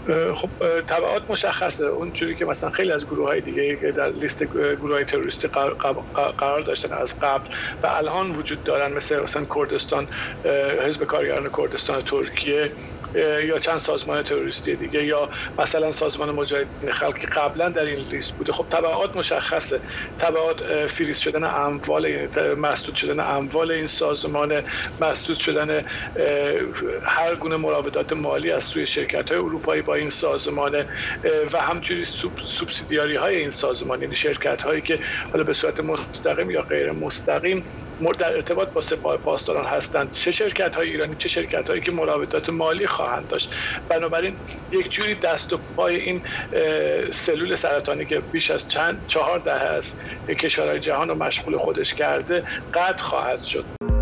خب تبعات مشخصه. اونجوری که مثلا خیلی از گروه‌های دیگه که در لیست گروه‌های تروریستی قرار داشتن از قبل و الان وجود دارن، مثلا کردستان، حزب کارگران کردستان ترکیه، یا چند سازمان تروریستی دیگه، یا مثلا سازمان مجاهدین خلق که قبلا در این لیست بوده. خب تبعات مشخصه. تبعات فریز شدن اموال، مسدود شدن اموال این سازمان، مسدود شدن هر گونه مراودات مالی از سوی شرکت‌های اروپایی با این سازمان و همچنین سوبسیدیاری این سازمان، یعنی شرکت‌هایی که حالا به صورت مستقیم یا غیر مستقیم در ارتباط با سپاه پاسداران هستند، چه شرکت‌های ایرانی چه شرکت‌هایی که مراودات مالی خواهند داشت. بنابراین یک جوری دست و پای این سلول سرطانی که بیش از 4 دهه از کشورهای جهان رو مشغول خودش کرده قطع خواهد شد.